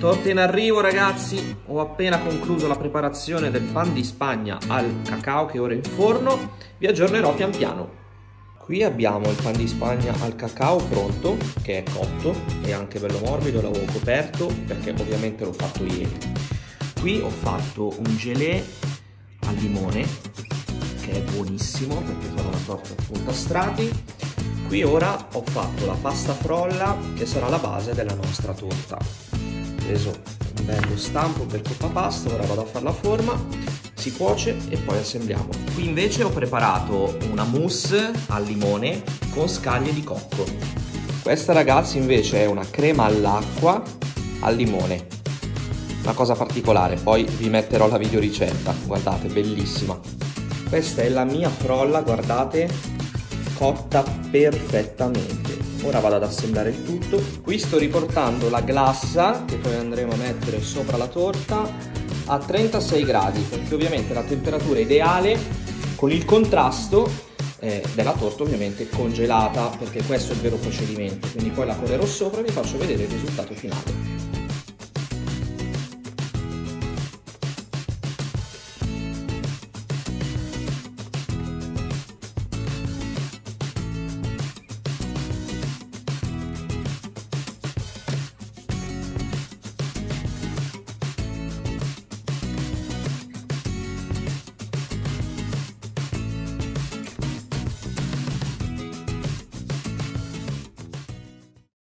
Torta in arrivo ragazzi, ho appena concluso la preparazione del pan di Spagna al cacao che ora è in forno, vi aggiornerò pian piano. Qui abbiamo il pan di Spagna al cacao pronto, che è cotto, è anche bello morbido, l'avevo coperto perché ovviamente l'ho fatto ieri. Qui ho fatto un gelé al limone, che è buonissimo perché farò una torta appunto a strati. Qui ora ho fatto la pasta frolla che sarà la base della nostra torta. Ho preso un bello stampo per coppa pasta, ora vado a fare la forma, si cuoce e poi assembliamo. Qui invece ho preparato una mousse al limone con scaglie di cocco. Questa ragazzi invece è una crema all'acqua al limone. Una cosa particolare, poi vi metterò la videoricetta, guardate, bellissima. Questa è la mia frolla, guardate, cotta perfettamente. Ora vado ad assemblare il tutto. Qui sto riportando la glassa che poi andremo a mettere sopra la torta a 36 gradi, perché ovviamente la temperatura ideale con il contrasto della torta ovviamente congelata, perché questo è il vero procedimento. Quindi poi la correrò sopra e vi faccio vedere il risultato finale.